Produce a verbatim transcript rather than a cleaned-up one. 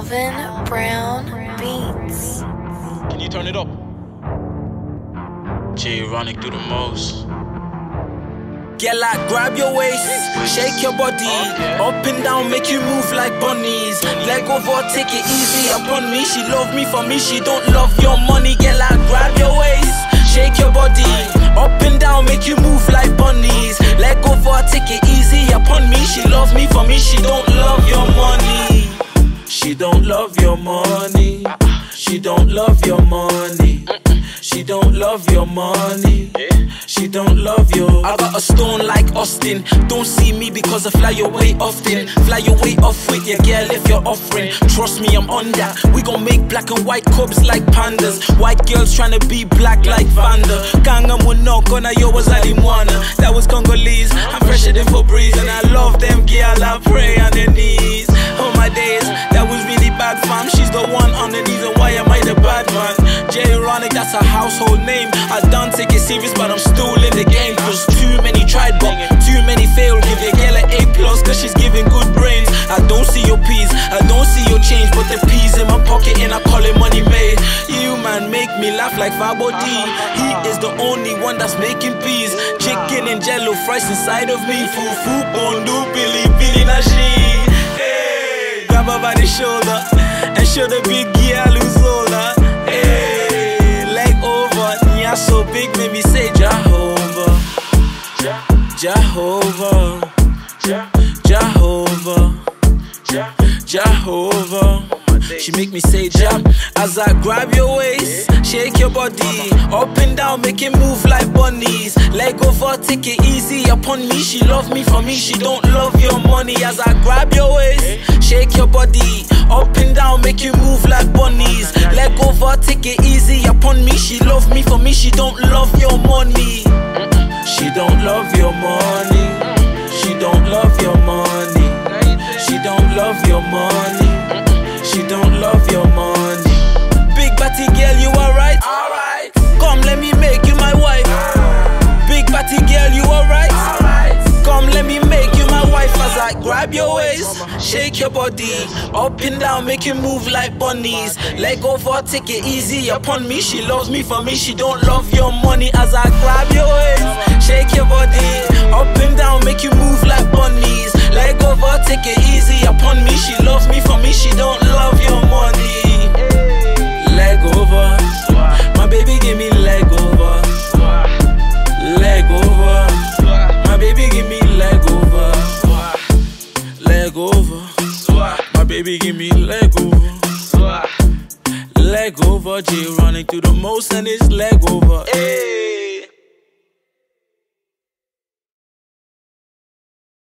Alvin Brown Beats. Can you turn it up? J-Ronic do the most. Get like, grab your waist, shake your body, up and down, make you move like bunnies. Leg over, take it easy upon me. She love me for me, she don't love your money. Get like, grab your waist, shake your body, up and down, make you move like bunnies. Leg over, take it easy upon me. She love me for me, she don't love your money. She don't love your money. She don't love your money. She don't love your money. She don't love you. I got a stone like Austin. Don't see me because I fly away often. Fly away off with your girl if you're offering. Trust me, I'm on that. We gon' make black and white cubs like pandas. White girls tryna be black like Vanda. Kanga Munoko na yo was Alimwana. That was Congolese. I'm fresher than Febreze. And I love them girl, I pray on their knees. Oh my days, that was really bad fam. She's the one underneath and why am I the bad man? J-Ronic, that's a household name. I don't take it serious but I'm still in the game. Cause too many tried but too many failed. Give your girl an A plus cause she's giving good brains. I don't see your P's, I don't see your change. But the P's in my pocket and I call it money made. You man make me laugh like Fabo D. He is the only one that's making peas. Chicken and jello fries inside of me. Fufu, pondu, Billy, Billy, Nashi. Hey, grab her by the shoulder and show the big girl who's older. Hey, leg over, nya so big, made me say Jehovah, Jehovah, Jehovah, Jehovah. She make me say jump as I grab your waist, shake your body, up and down, make it move like bunnies. Leg over, take it easy upon me. She love me for me, she don't love your money. As I grab your waist, shake your body, up and down, make you move like bunnies. Leg over, take it easy upon me. She love me for me, she don't love your money. She don't love your money. She don't love your money. She don't love your money. She don't love your money. Big batty girl, you alright? Alright. Come, let me make you my wife. Big batty girl, you alright? Alright. Come, let me make you my wife. As I grab your waist, shake your body, up and down, make you move like bunnies. Leg over, take it easy upon me. She loves me for me, she don't love your money. As I grab your waist, shake your body, up and down, make you move like bunnies. Leg over, take it easy upon me. She loves me for me, she don't love your money. Leg over, my baby give me leg over. Leg over, my baby give me leg over. Leg over, my baby give me leg over. Leg over, J-Ronic do the most and it's leg over. Hey.